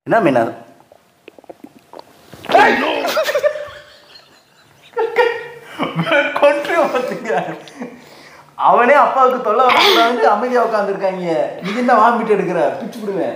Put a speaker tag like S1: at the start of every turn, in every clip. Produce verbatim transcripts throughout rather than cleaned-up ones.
S1: என்ன மீனா? அவனே அப்பாவுக்கு தொல்லை வந்து அமைதியா உட்காந்துருக்காங்க. நீ என்ன வாமிட்டு எடுக்கிற? பிச்சு விடுவேன்.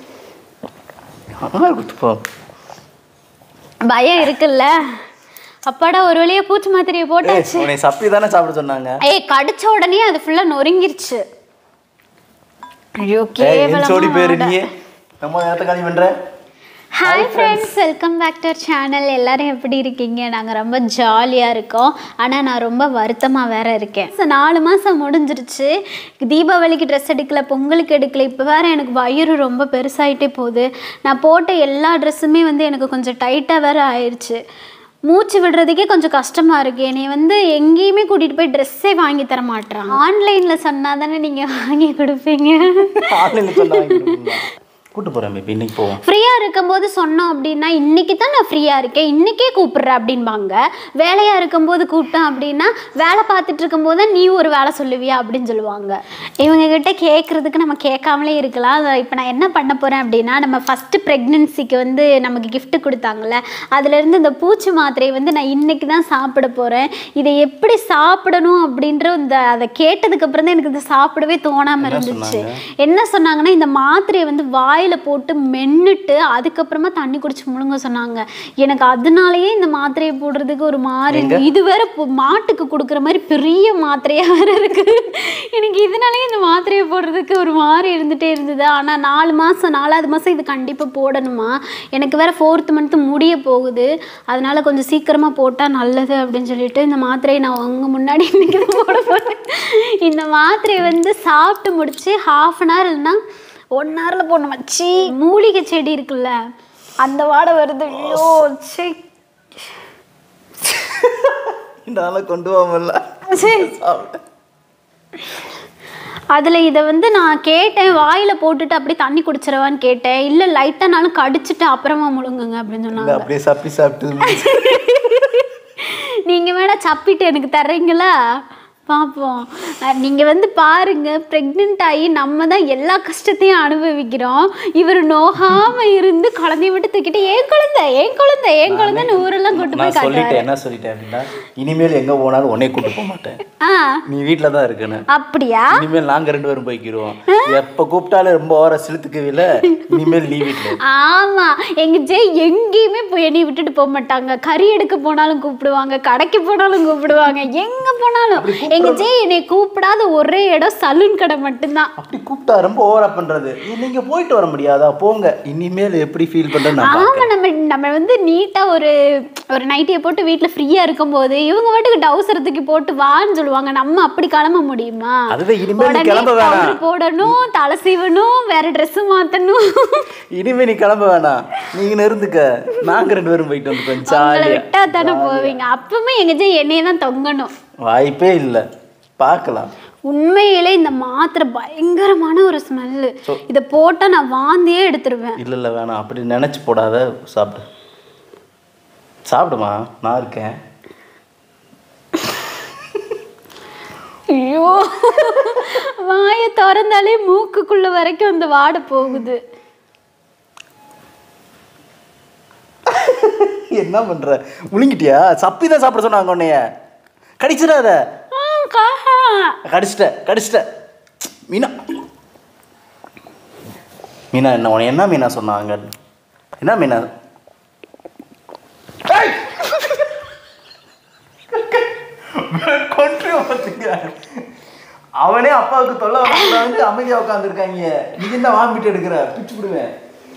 S2: பயம் இருக்குல்ல. அப்பாடா ஒரு வழியா பூச்சி மாத்திரையை போட்டாச்சு.
S1: உன்னை சப்பி தானே சாப்பிட சொன்னாங்க.
S2: ஏய் கடிச்ச உடனே அது ஃபுல்லா நொறுங்கிருச்சு. ஐயோ கேவலமா.
S1: சோடி பேரு நீ. நம்ம ஏத்த காலி பண்ற.
S2: Hi friends, welcome back to our channel. எல்லோரும் எப்படி இருக்கீங்க? நாங்கள் ரொம்ப ஜாலியாக இருக்கோம். ஆனால் நான் ரொம்ப வருத்தமாக வேறு இருக்கேன். ஸோ நாலு மாதம் முடிஞ்சிருச்சு. தீபாவளிக்கு ட்ரெஸ் எடுக்கல, பொங்கலுக்கு எடுக்கல. இப்போ வேறு எனக்கு வயிறு ரொம்ப பெருசாகிட்டே போகுது. நான் போட்ட எல்லா ட்ரெஸ்ஸுமே வந்து எனக்கு கொஞ்சம் டைட்டாக வேறு ஆயிடுச்சு. மூச்சு விடுறதுக்கே கொஞ்சம் கஷ்டமாக இருக்குது. என்னை வந்து எங்கேயுமே கூட்டிகிட்டு போய் ட்ரெஸ்ஸே வாங்கி தர மாட்டேறான். ஆன்லைனில் சொன்னால் தானே நீங்கள் வாங்கி கொடுப்பீங்க.
S1: ஆன்லைனில் சொன்னா கூட்டு போகிறேன். இப்போ இன்னைக்கு போவோம்.
S2: ஃப்ரீயாக இருக்கும்போது சொன்னோம் அப்படின்னா இன்றைக்கி தான் நான் ஃப்ரீயாக இருக்கேன், இன்றைக்கே கூப்பிட்றேன் அப்படின்பாங்க. வேலையாக இருக்கும்போது கூப்பிட்டேன் அப்படின்னா வேலை பார்த்துட்டு இருக்கும்போது தான் நீ ஒரு வேலை சொல்லுவியா அப்படின்னு சொல்லுவாங்க. இவங்ககிட்ட கேட்குறதுக்கு நம்ம கேட்காமலே இருக்கலாம். இப்போ நான் என்ன பண்ண போகிறேன் அப்படின்னா, நம்ம ஃபஸ்ட்டு ப்ரெக்னென்சிக்கு வந்து நமக்கு கிஃப்ட்டு கொடுத்தாங்கள்ல, அதுலேருந்து இந்த பூச்சி மாத்திரையை வந்து நான் இன்றைக்கி தான் சாப்பிட போகிறேன். இதை எப்படி சாப்பிடணும் அப்படின்ற இந்த அதை கேட்டதுக்கப்புறம் தான் எனக்கு இதை சாப்பிடவே தோணாமல் இருந்துச்சு. என்ன சொன்னாங்கன்னா, இந்த மாத்திரையை வந்து வாய் போட்டு மென்னுட்டு அதுக்கப்புறமா தண்ணி குடிச்சு முழுங்க சொன்னாங்க. எனக்கு அதனாலயே இந்த மாத்திரையை போடுறதுக்கு ஒரு மாதிரி, இது வேற மாட்டுக்கு கொடுக்குற மாதிரி பெரிய மாத்திரையா வேற இருக்கு. எனக்கு இதனாலயே இந்த மாத்திரையை போடுறதுக்கு ஒரு மாதிரி இருந்துட்டே இருந்தது. ஆனால் நாலு மாசம் நாலாவது மாசம் இது கண்டிப்பா போடணுமா. எனக்கு வேற ஃபோர்த் மந்த் முடிய போகுது. அதனால கொஞ்சம் சீக்கிரமா போட்டா நல்லது அப்படின்னு சொல்லிட்டு இந்த மாத்திரையை நான் உங்க முன்னாடி இன்னைக்கு போட போறேன். இந்த மாத்திரையை வந்து சாப்பிட்டு முடிச்சு ஹாஃப் அன் ஹவர் இல்லைன்னா ஒன் ஹவரில் போடணும். வச்சு மூலிகை செடி இருக்குல்ல, அந்த வாடை வருது. ஐயோ சே,
S1: கொண்டு போகல.
S2: அதில் இதை வந்து நான் கேட்டேன், வாயில் போட்டுட்டு அப்படியே தண்ணி குடிச்சிடவான்னு கேட்டேன். இல்லை லைட்டானாலும் கடிச்சிட்டு அப்புறமா முழுங்குங்க அப்படின்னு சொன்னாங்க.
S1: அப்படியே சப்பி சாப்பிட்டு
S2: நீங்கள் வேணா சப்பிட்டு எனக்கு தர்றீங்களா? பார்ப்போம். நீங்கள் வந்து பாருங்கள், ப்ரெக்னென்ட் ஆகி நம்ம தான் எல்லா கஷ்டத்தையும் அனுபவிக்கிறோம். இவர் நோகாமல் இருந்து குழந்தைய மட்டும் தூக்கிட்டு ஏன் குழந்தை ஏன் குழந்தை ஏன் குழந்தைன்னு ஊரெல்லாம் கூட்டு போய்
S1: சொல்லிட்டேன். என்ன சொல்லிட்டேன் அப்படின்னா, இனிமேல் எங்கே போனாலும் உன்னை கூட்டு போக மாட்டேன். ஆ நீ வீட்டில் தான் இருக்கணும்.
S2: அப்படியா?
S1: இனிமேல் நாங்கள் ரெண்டு பேரும் போய்க்கிடுவோம். எப்போ கூப்பிட்டாலும் ரொம்ப ஓர சிலுத்துக்கவில்லை. இனிமேல் நீ வீட்டில்.
S2: ஆமாம், எங்கள் ஜெய் எங்கேயுமே போய் என்னை விட்டுட்டு போக மாட்டாங்க. கறி எடுக்க போனாலும் கூப்பிடுவாங்க, கடைக்கு போனாலும் கூப்பிடுவாங்க, எங்கே போனாலும். எங்க ஜெய் என்னை கூப்பிடாத ஒரே இடம் சலூன் கடை மட்டும்தான்.
S1: அப்படி கூப்பிட்டா ரொம்ப ஓவரா பண்றது. நீங்க போயிட்டு வர முடியாதா? போங்க. இனிமேல் எப்படி ஃபீல் பண்றது?
S2: ஆமா, நம்ம நம்ம வந்து நீட்டா ஒரு ஒரு நைட்டியை போட்டு வீட்டுல ஃப்ரீயா இருக்கும்போது இவங்க பாட்டுக்கு டவுசர் தூக்கி போட்டு வான்னு சொல்லுவாங்க. நம்ம அப்படி கிளம்ப முடியுமா?
S1: அதுவே இனிமேல் கிளம்ப வேணாம்.
S2: போடணும், தலை சீவணும், வேற ட்ரெஸ் மாத்தணும்.
S1: இனிமே நீ கிளம்ப வேணாம், நீங்க இருந்துக்க. நாங்க ரெண்டு பேரும் போயிட்டு வந்து ஜாலியா
S2: விட்டா தானே போவீங்க. அப்பவுமே எங்க ஜெய் என்னையே தான் தொங்கணும்.
S1: வாய்ப்பே இல்லை. பார்க்கலாம்.
S2: உண்மையிலே இந்த மாத்திரை பயங்கரமான ஒரு ஸ்மெல்லு. இதை போட்டால் நான் வாந்தியே எடுத்துருவேன்.
S1: இல்லை இல்லை வேணாம், அப்படி நினச்சி போடாத. சாப்பிடு சாப்பிடுமா, நான் இருக்கேன்.
S2: ஐயோ, வாயை திறந்தாலே மூக்குக்குள்ள வரைக்கும் அந்த வாடை போகுது.
S1: என்ன பண்ற? முழுங்கிட்டியா? சப்பி தான் சாப்பிட சொன்னாங்க. உன்னைய கடிச்சிடாத. கடிச்சிட்ட கடிச்சிட்ட மீனா. மீனா என்ன உன என்ன மீனா சொன்னாங்க? என்ன மீனா? அவனே அப்பாவுக்கு தொல்லை வந்து அமைதியா உட்காந்துருக்காங்க. நீ என்ன வாமிட்டு எடுக்கிற? பிச்சு விடுவேன்.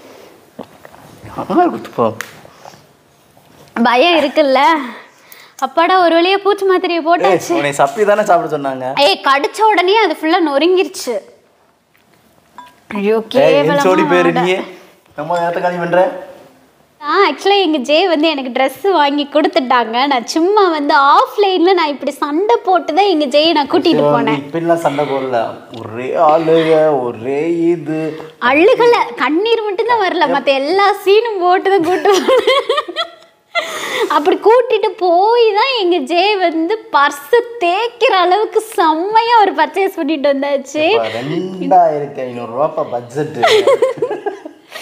S2: பயம் இருக்குல்ல. அப்பாடா ஒரு வழியா பூச்சி மாத்திரையை போட்டாச்சு.
S1: உன்னை சப்பி தானே சாப்பிட சொன்னாங்க.
S2: ஏய் கடிச்ச உடனே அது ஃபுல்லா நொறுங்கிருச்சு. ஐயோ கேவலமா.
S1: சோடி பேரு நீ. நம்ம ஏத்த காலி பண்ற.
S2: ஆ ஆக்சுவலாக எங்கள் ஜே வந்து எனக்கு ட்ரெஸ்ஸு வாங்கி கொடுத்துட்டாங்க. நான் சும்மா வந்து ஆஃப்லைனில் நான் இப்படி சண்டை போட்டு தான் எங்கள் ஜெயை நான் கூட்டிகிட்டு போனேன்.
S1: இப்படிலாம் சண்டை போடல, ஒரே அழுக, ஒரே இது
S2: அழுகலை, கண்ணீர் மட்டும்தான் வரல, மற்ற எல்லா சீனும் போட்டு தான் கூட்டு போனேன். அப்படி கூட்டிட்டு போய் தான் எங்கள் ஜே வந்து பர்ஸை தேய்க்கிற அளவுக்கு செம்மையாக ஒரு பர்ச்சேஸ் பண்ணிட்டு வந்தாச்சு.
S1: ரெண்டாயிரத்தி ஐநூறுரூவா பட்ஜெட்டு.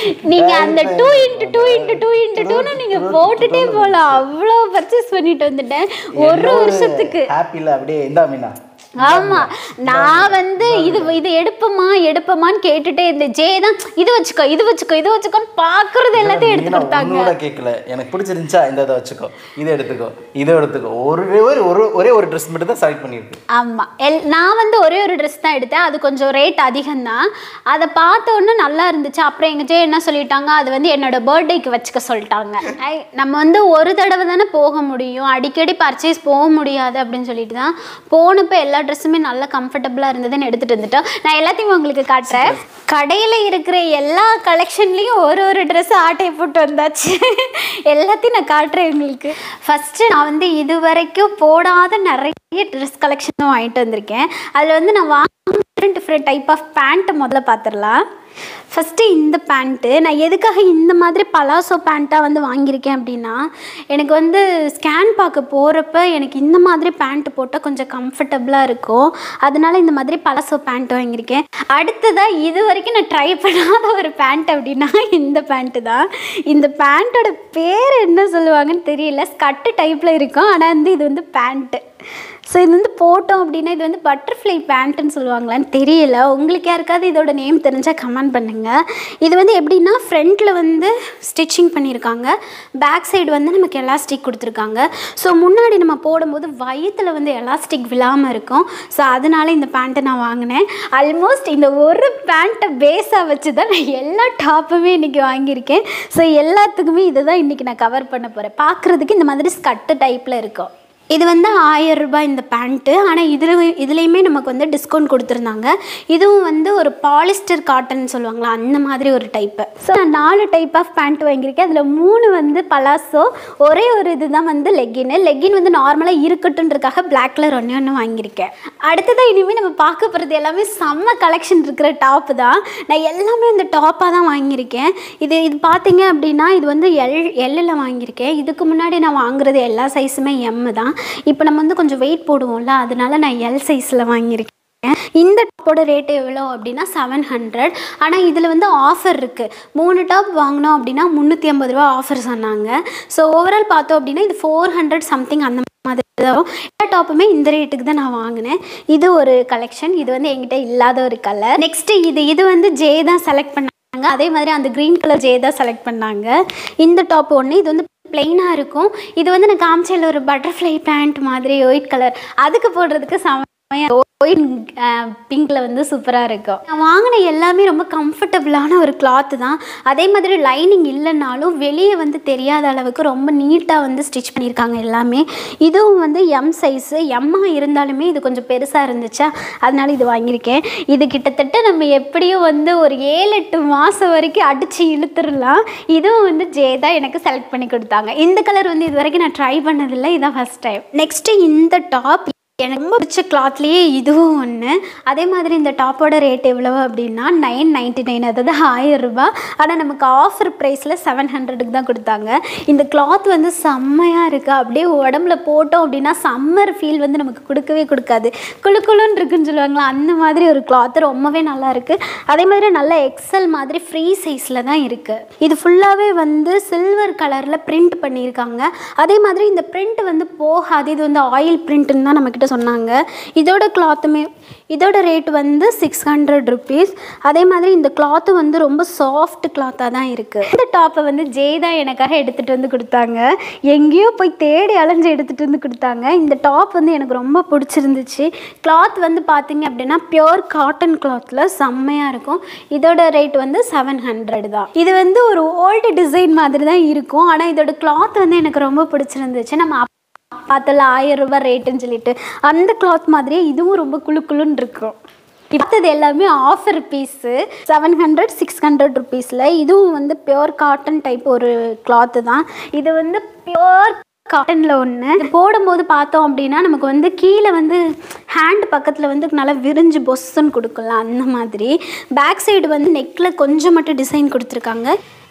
S2: நீங்க அந்த two into two into two into டூன்னு நீங்க போட்டுட்டே போகலாம். அவ்வளோ பர்ச்சேஸ் பண்ணிட்டு வந்துட்டேன் ஒரு வருஷத்துக்கு.
S1: ஹாப்பியில் அப்படியே இந்தா மீனா.
S2: ஆமா, நான் வந்து இது இது எடுப்பமா எடுப்பமான்னு கேட்டுட்டே இருந்தேன். ஜே தான் இது வச்சுக்கோ இது வச்சுக்கோ இது வச்சுக்கோன்னு பாக்குறது எல்லாத்தையும் எடுத்து கொடுத்தாங்க.
S1: கேட்கல, எனக்கு பிடிச்சிருந்துச்சா இந்த இதை வச்சுக்கோ, இதை எடுத்துக்கோ இதை எடுத்துக்கோ. ஒரே ஒரு ஒரே ஒரு ட்ரெஸ் மட்டும் தான் செலக்ட் பண்ணியிருக்கு.
S2: ஆமா, எல் நான் வந்து ஒரே ஒரு ட்ரெஸ் தான் எடுத்தேன். அது கொஞ்சம் ரேட் அதிகம் தான். அதை பார்த்த உடனே நல்லா இருந்துச்சு. அப்புறம் எங்க ஜே என்ன சொல்லிட்டாங்க, அது வந்து என்னோட பர்த்டேக்கு வச்சுக்க சொல்லிட்டாங்க. நம்ம வந்து ஒரு தடவை தானே போக முடியும், அடிக்கடி பர்ச்சேஸ் போக முடியாது அப்படின்னு சொல்லிட்டு தான் போனப்போ எல்லா ட்ரெஸ்ஸுமே நல்லா கம்ஃபர்டபுளாக இருந்ததுன்னு எடுத்துகிட்டு வந்துட்டோம். நான் எல்லாத்தையும் உங்களுக்கு காட்டுறேன். கடையில் இருக்கிற எல்லா கலெக்ஷன்லேயும் ஒரு ஒரு ட்ரெஸ்ஸு ஆட்டையை போட்டு வந்தாச்சு. எல்லாத்தையும் நான் காட்டுறேன் உங்களுக்கு. ஃபஸ்ட்டு நான் வந்து இது வரைக்கும் போடாத நிறைய ட்ரெஸ் கலெக்ஷனும் வாங்கிட்டு வந்திருக்கேன். அதில் வந்து நான் வாங்க டிஃப்ரெண்ட் டிஃப்ரெண்ட் டைப் ஆஃப் பேண்ட்டை முதல்ல பார்த்துடலாம். ஃபஸ்ட்டு இந்த பேண்ட்டு நான் எதுக்காக இந்த மாதிரி பலாசோ பேண்ட்டாக வந்து வாங்கியிருக்கேன் அப்படின்னா, எனக்கு வந்து ஸ்கேன் பார்க்க போகிறப்ப எனக்கு இந்த மாதிரி பேண்ட்டு போட்டால் கொஞ்சம் கம்ஃபர்டபுளாக இருக்கும். அதனால இந்த மாதிரி பலாசோ பேண்ட் வாங்கியிருக்கேன். அடுத்ததாக இது வரைக்கும் நான் ட்ரை பண்ணாத ஒரு பேண்ட் அப்படின்னா இந்த பேண்ட்டு தான். இந்த பேண்ட்டோட பேர் என்ன சொல்லுவாங்கன்னு தெரியல, ஸ்கட்டு டைப்பில் இருக்கும். ஆனால் வந்து இது வந்து பேண்ட்டு. ஸோ இது வந்து போட்டோம் அப்படின்னா இது வந்து பட்டர்ஃப்ளை பேண்ட்டுன்னு சொல்லுவாங்களான்னு தெரியல. உங்களுக்கு யாருக்காவது இதோட நேம் தெரிஞ்சால் கமெண்ட் பண்ணுங்கள். இது வந்து எப்படின்னா ஃப்ரண்ட்டில் வந்து ஸ்டிச்சிங் பண்ணியிருக்காங்க, பேக் சைடு வந்து நமக்கு எலாஸ்டிக் கொடுத்துருக்காங்க. ஸோ முன்னாடி நம்ம போடும்போது வயிற்றில் வந்து எலாஸ்டிக் விழாமல் இருக்கும். ஸோ அதனால இந்த பேண்ட்டை நான் வாங்கினேன். ஆல்மோஸ்ட் இந்த ஒரு பேண்ட்டை பேஸாக வச்சு தான் நான் எல்லா டாப்புமே இன்றைக்கி வாங்கியிருக்கேன். ஸோ எல்லாத்துக்குமே இதை தான் இன்றைக்கி நான் கவர் பண்ண போகிறேன். பார்க்குறதுக்கு இந்த மாதிரி ஸ்கட்டு டைப்பில் இருக்கும். இது வந்து ஆயிரம் ரூபாய் இந்த பேண்ட்டு. ஆனால் இதில் இதுலேயுமே நமக்கு வந்து டிஸ்கவுண்ட் கொடுத்துருந்தாங்க. இதுவும் வந்து ஒரு பாலிஸ்டர் காட்டன் சொல்லுவாங்களா அந்த மாதிரி ஒரு டைப்பு. ஸோ நான் நாலு டைப் ஆஃப் பேண்ட் வாங்கியிருக்கேன். அதில் மூணு வந்து பலாசோ, ஒரே ஒரு இது தான் வந்து லெக்கின்னு. லெக்கின் வந்து நார்மலாக இருக்கட்டுன்றதுக்காக பிளாக் கலர் ஒன்று ஒன்று வாங்கியிருக்கேன். அடுத்ததான் இனிமேல் நம்ம பார்க்க போகிறது எல்லாமே செம்ம கலெக்ஷன் இருக்கிற டாப்பு தான். நான் எல்லாமே இந்த டாப்பாக தான் வாங்கியிருக்கேன். இது இது பார்த்தீங்க அப்படின்னா இது வந்து எல் எல்லில் வாங்கியிருக்கேன். இதுக்கு முன்னாடி நான் வாங்குறது எல்லா சைஸுமே எம்மு தான். இப்போ நம்ம வந்து கொஞ்சம் வெயிட் போடுவோம்ல, அதனால நான் எல் சைஸில் வாங்கியிருக்கேன். இந்த டாப்போட ரேட்டு எவ்வளோ அப்படின்னா செவன் ஹண்ட்ரட். ஆனால் இதில் வந்து ஆஃபர் இருக்குது. மூணு டாப் வாங்கினோம் அப்படின்னா முந்நூற்றி ஐம்பது ரூபா ஆஃபர் சொன்னாங்க. ஸோ ஓவரால் பார்த்தோம் அப்படின்னா இது ஃபோர் ஹண்ட்ரட் சம்திங் அந்த மாதிரி தான். எல்லா டாப்புமே இந்த ரேட்டுக்கு தான் நான் வாங்கினேன். இது ஒரு கலெக்ஷன். இது வந்து என்கிட்ட இல்லாத ஒரு கலர். நெக்ஸ்ட்டு இது இது வந்து ஜே தான் செலக்ட் பண்ணாங்க. அதே மாதிரி அந்த க்ரீன் கலர் ஜே தான் செலக்ட் பண்ணாங்க. இந்த டாப் ஒன்று இது வந்து பிளெயினாக இருக்கும். இது வந்து நான் காமிச்சல ஒரு பட்டர்ஃப்ளை பேண்ட் மாதிரி ஒயிட் கலர், அதுக்கு போடுறதுக்கு செமையாக ஒயிட் பிங்க்கில் வந்து சூப்பராக இருக்கும். நான் வாங்கின எல்லாமே ரொம்ப கம்ஃபர்டபுளான ஒரு கிளாத்து தான். அதே மாதிரி லைனிங் இல்லைனாலும் வெளியே வந்து தெரியாத அளவுக்கு ரொம்ப நீட்டாக வந்து ஸ்டிச் பண்ணியிருக்காங்க எல்லாமே. இதுவும் வந்து எம் சைஸு. எம்மாக இருந்தாலுமே இது கொஞ்சம் பெருசாக இருந்துச்சா, அதனால இது வாங்கியிருக்கேன். இது கிட்டத்தட்ட நம்ம எப்படியும் வந்து ஒரு ஏழு எட்டு மாதம் வரைக்கும் அடித்து இழுத்துடலாம். இதுவும் வந்து ஜே தான் எனக்கு செலக்ட் பண்ணி கொடுத்தாங்க. இந்த கலர் வந்து இது வரைக்கும் நான் ட்ரை பண்ணதில்லை, இதான் ஃபஸ்ட் டைம். நெக்ஸ்ட்டு இந்த டாப் எனக்கு ரொம்ப பிடிச்ச கிளாத்லேயே இதுவும் ஒன்று. அதே மாதிரி இந்த டாப்போட ரேட் எவ்வளவு அப்படின்னா நைன் நைன்ட்டி நைன் அதாவது ஆயிரம் ரூபாய். ஆனால் நமக்கு ஆஃபர் ப்ரைஸில் செவன் ஹண்ட்ரடுக்கு தான் கொடுத்தாங்க. இந்த கிளாத் வந்து செம்மையாக இருக்குது. அப்படியே உடம்புல போட்டோம் அப்படின்னா சம்மர் ஃபீல் வந்து நமக்கு கொடுக்கவே கொடுக்காது. குளு குளுன்னு இருக்குன்னு சொல்லுவாங்களா, அந்த மாதிரி ஒரு கிளாத் ரொம்பவே நல்லா இருக்குது. அதே மாதிரி நல்ல எக்ஸல் மாதிரி ஃப்ரீ சைஸில் தான் இருக்குது. இது ஃபுல்லாகவே வந்து சில்வர் கலரில் பிரிண்ட் பண்ணியிருக்காங்க. அதே மாதிரி இந்த பிரிண்ட் வந்து போகாது. இது வந்து ஆயில் பிரிண்ட்டுன்னு தான் நம்மக்கிட்ட சொன்னாங்க. இதோட கிளாத்துமே இதோட ரேட் வந்து சிக்ஸ் ஹண்ட்ரட் ருபீஸ். அதே மாதிரி இந்த கிளாத்து வந்து ரொம்ப சாஃப்ட் கிளாத்தாக தான் இருக்குது. இந்த டாப்பை வந்து ஜே தான் எனக்காக எடுத்துகிட்டு வந்து கொடுத்தாங்க. எங்கேயோ போய் தேடி அலைஞ்சு எடுத்துகிட்டு வந்து கொடுத்தாங்க. இந்த டாப் வந்து எனக்கு ரொம்ப பிடிச்சிருந்துச்சு. கிளாத் வந்து பார்த்தீங்க அப்படின்னா பியோர் காட்டன் கிளாத்தில் செம்மையாக இருக்கும். இதோட ரேட் வந்து செவன் ஹண்ட்ரட் தான். இது வந்து ஒரு ஓல்டு டிசைன் மாதிரி தான் இருக்கும். ஆனால் இதோட கிளாத் வந்து எனக்கு ரொம்ப பிடிச்சிருந்துச்சு. நம்ம பார்த்தல ஆயிரம் ரூபாய் ரேட்டுன்னு சொல்லிட்டு அந்த கிளாத் மாதிரியே இதுவும் ரொம்ப குளு குளுன்னு இருக்கும். இப்போது எல்லாமே offer piece seven hundred six hundred ருபீஸில். இதுவும் வந்து பியோர் காட்டன் டைப் ஒரு கிளாத்து தான். இது வந்து பியோர் காட்டனில் ஒன்று. இது போடும்போது பார்த்தோம் அப்படின்னா நமக்கு வந்து கீழே வந்து ஹேண்ட் பக்கத்தில் வந்து நல்லா விரிஞ்சு பொஸ்ஸுன்னு கொடுக்கலாம் அந்த மாதிரி. பேக் சைடு வந்து நெக்கில் கொஞ்சம் மட்டும் டிசைன் கொடுத்துருக்காங்க.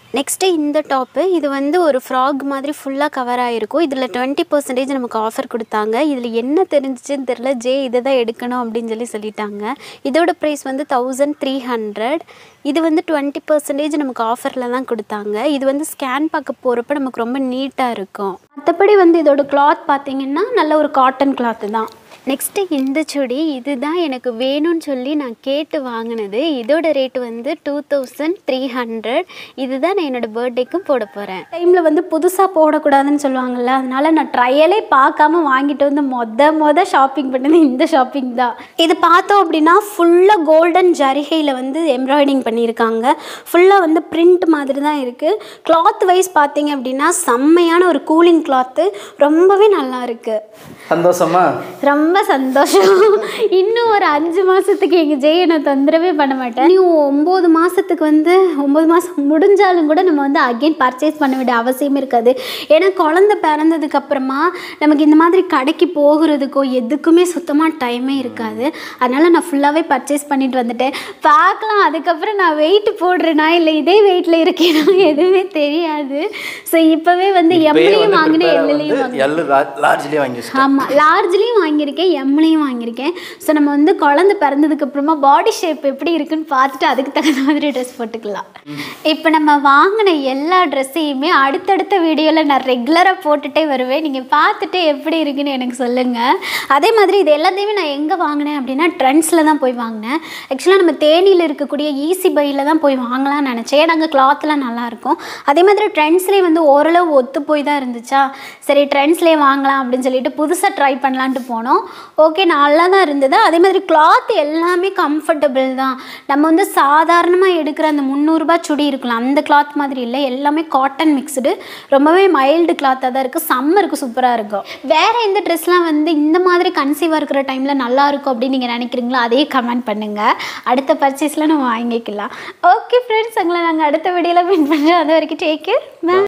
S2: நெக்ஸ்ட்டு இந்த டாப்பு இது வந்து ஒரு ஃப்ராக் மாதிரி ஃபுல்லாக கவர் ஆகிருக்கும். இதில் டுவெண்ட்டி பர்சன்டேஜ் நமக்கு ஆஃபர் கொடுத்தாங்க. இதில் என்ன தெரிஞ்சிச்சுன்னு தெரில, ஜே இதை தான் எடுக்கணும் அப்படின்னு சொல்லி சொல்லிட்டாங்க. இதோட ப்ரைஸ் வந்து தௌசண்ட் த்ரீ ஹண்ட்ரட். இது வந்து டுவெண்ட்டி பர்சன்டேஜ் நமக்கு ஆஃபரில் தான் கொடுத்தாங்க. இது வந்து ஸ்கேன் பார்க்க போகிறப்ப நமக்கு ரொம்ப நீட்டாக இருக்கும். மற்றபடி வந்து இதோட கிளாத் பார்த்திங்கன்னா நல்ல ஒரு காட்டன் கிளாத்து தான். நெக்ஸ்ட்டு இந்த சுடி இது தான் எனக்கு வேணும்னு சொல்லி நான் கேட்டு வாங்கினது. இதோட ரேட்டு வந்து டூ தௌசண்ட் த்ரீ ஹண்ட்ரட். இது தான் நான் என்னோடய பர்த்டேக்கும் போட போகிறேன். டைமில் வந்து புதுசாக போடக்கூடாதுன்னு சொல்லுவாங்கள்ல, அதனால் நான் ட்ரையலே பார்க்காம வாங்கிட்டு வந்து மொத மொதல் ஷாப்பிங் பண்ணது இந்த ஷாப்பிங் தான். இது பார்த்தோம் அப்படின்னா ஃபுல்லாக கோல்டன் ஜரிகையில் வந்து எம்ப்ராய்டிங் பண்ணியிருக்காங்க. ஃபுல்லாக வந்து பிரிண்ட் மாதிரி தான் இருக்குது. கிளாத் வைஸ் பார்த்தீங்க அப்படின்னா செம்மையான ஒரு கூலிங் கிளாத்து, ரொம்பவே நல்லா இருக்குது.
S1: சந்தோஷமா?
S2: ரொம்ப சந்தோஷம். இன்னும் ஒரு அஞ்சு மாதத்துக்கு எங்கள் ஜெயை நான் தொந்தரவே பண்ண மாட்டேன். இன்னும் ஒம்பது மாதத்துக்கு வந்து ஒம்பது மாதம் முடிஞ்சாலும் கூட நம்ம வந்து அகெயின் பர்ச்சேஸ் பண்ண வேண்டிய அவசியமே இருக்காது. ஏன்னா குழந்த பிறந்ததுக்கப்புறமா நமக்கு இந்த மாதிரி கடைக்கு போகிறதுக்கோ எதுக்குமே சுத்தமாக டைமே இருக்காது. அதனால் நான் ஃபுல்லாகவே பர்ச்சேஸ் பண்ணிட்டு வந்துட்டேன். பார்க்கலாம் அதுக்கப்புறம் நான் வெயிட் போடுறேனா இல்லை இதே வெயிட்டில் இருக்கேனா எதுவுமே தெரியாது. ஸோ இப்போவே வந்து எம்லையும் வாங்கினேன், எல்லையும் வாங்கினேன். ஆமாம், லார்ஜ்லேயும் வாங்கியிருக்கேன், எம்லையும் வாங்கியிருக்கேன். ஸோ நம்ம வந்து குழந்தை பிறந்ததுக்கப்புறமா பாடி ஷேப் எப்படி இருக்குன்னு பார்த்துட்டு அதுக்கு தகுந்த மாதிரி ட்ரெஸ் போட்டுக்கலாம். இப்போ நம்ம வாங்கின எல்லா ட்ரெஸ்ஸையுமே அடுத்தடுத்த வீடியோவில் நான் ரெகுலராக போட்டுகிட்டே வருவேன். நீங்கள் பார்த்துட்டு எப்படி இருக்குன்னு எனக்கு சொல்லுங்கள். அதே மாதிரி இது எல்லாத்தையுமே நான் எங்கே வாங்கினேன் அப்படின்னா ட்ரெண்ட்ஸில் தான் போய் வாங்கினேன். ஆக்சுவலாக நம்ம தேனியில் இருக்கக்கூடிய ஈஸி பையில் தான் போய் வாங்கலாம்னு நினச்சேன். நாங்கள் கிளாத்லாம் நல்லாயிருக்கும். அதே மாதிரி ட்ரெண்ட்ஸ்லேயே வந்து ஓரளவு ஒத்து போய் தான் இருந்துச்சா, சரி ட்ரெண்ட்ஸ்லேயே வாங்கலாம் அப்படின்னு சொல்லிட்டு புதுசாக ட்ரை பண்ணலான்ட்டு போனோம். ஓகே, நல்லா தான் இருந்தது. அதே மாதிரி கிளாத் எல்லாமே கம்ஃபர்டபுள் தான். நம்ம வந்து சாதாரணமாக எடுக்கிற அந்த முந்நூறுரூபா சுடி இருக்கலாம், அந்த கிளாத் மாதிரி இல்லை. எல்லாமே காட்டன் மிக்ஸ்டு, ரொம்பவே மைல்டு கிளாத்தாக தான் இருக்குது. சம்மருக்கு சூப்பராக இருக்கும். வேறு எந்த ட்ரெஸ்லாம் வந்து இந்த மாதிரி கன்சீவாக இருக்கிற டைமில் நல்லாயிருக்கும் அப்படின்னு நீங்கள் நினைக்கிறீங்களோ அதையே கமெண்ட் பண்ணுங்கள். அடுத்த பர்ச்சேஸில் நம்ம வாங்கிக்கலாம். ஓகே ஃப்ரெண்ட்ஸ், உங்களை நாங்கள் அடுத்த வீடியோவில் மீட் பண்ணுறோம். அது வரைக்கும் டேக் கேர்.